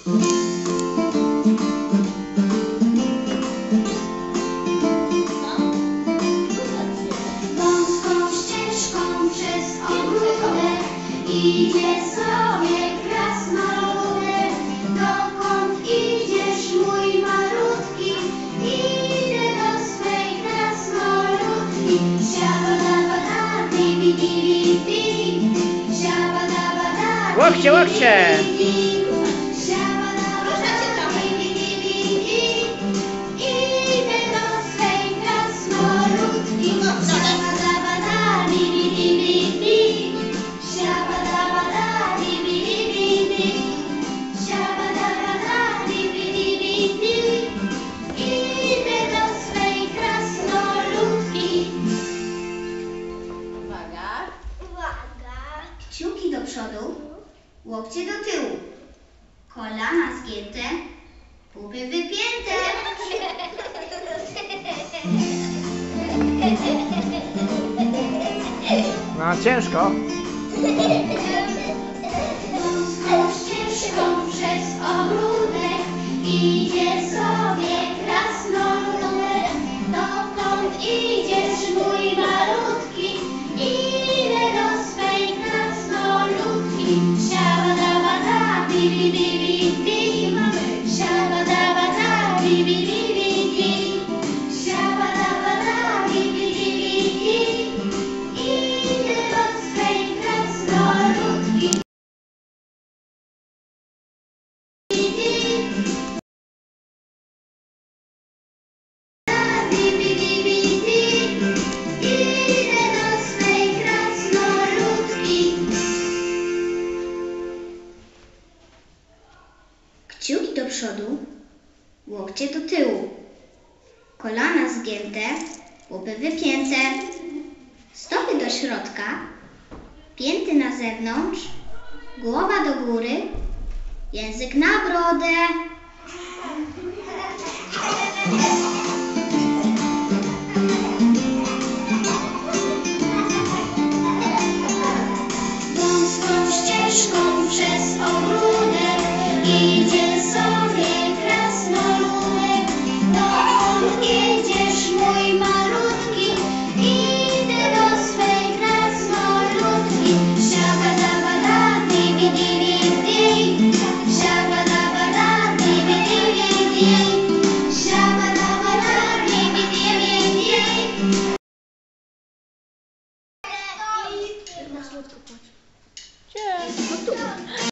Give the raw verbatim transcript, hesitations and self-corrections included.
Wąską ścieżką przez ogródek idzie sobie krasnoludek. Dokąd idziesz, mój malutki? Idę do swej krasnoludki. Siabadabada, dibi, dibi, di. Siabadabada, Łokcie, łokcie! Kciuki do przodu, łokcie do tyłu, kolana zgięte, pupy wypięte. No ciężko. Wąską ścieżką przez ogródek idzie sobie krasnoludek. Dokąd idziesz, mój malutki? Idę do swej krasnoludki. Siabadabada, dibi, dibi, di. Siabadabada, dibi, dibi, di. Siabadabada, dibi, dibi, di. Idę do swej krasnoludki. Dibi, dibi, di. Idę do swej krasnoludki. Kciuki do przodu, łokcie do tyłu, kolana zgięte, pupy wypięte, stopy do środka, pięty na zewnątrz, głowa do góry, język na brodę. Wąską ścieżką przez ogródek idzie sobie krasnoludek. Dokąd idziesz, mój malutki? Idę do swej krasnoludki. Siabadabada, dibi, dibi, di. Siabadabada, dibi, dibi, di. Siabadabada, dibi, dibi, di. Gdzie?